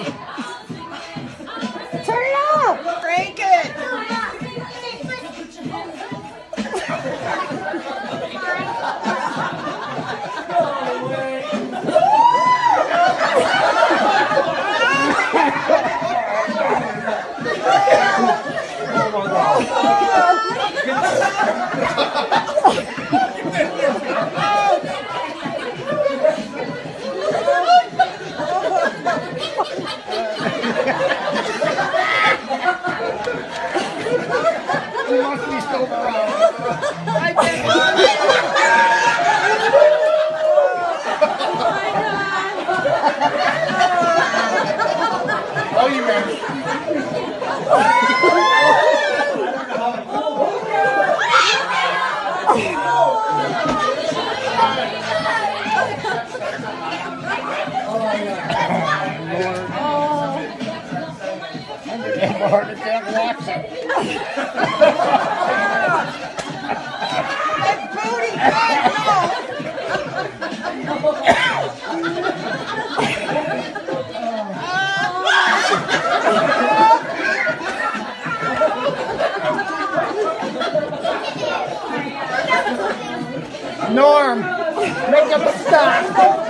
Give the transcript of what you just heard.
Turn it off! Crank it! You must be so proud. Oh, you ran. I'm a heart attack watching. It's booty! Norm, make him stop.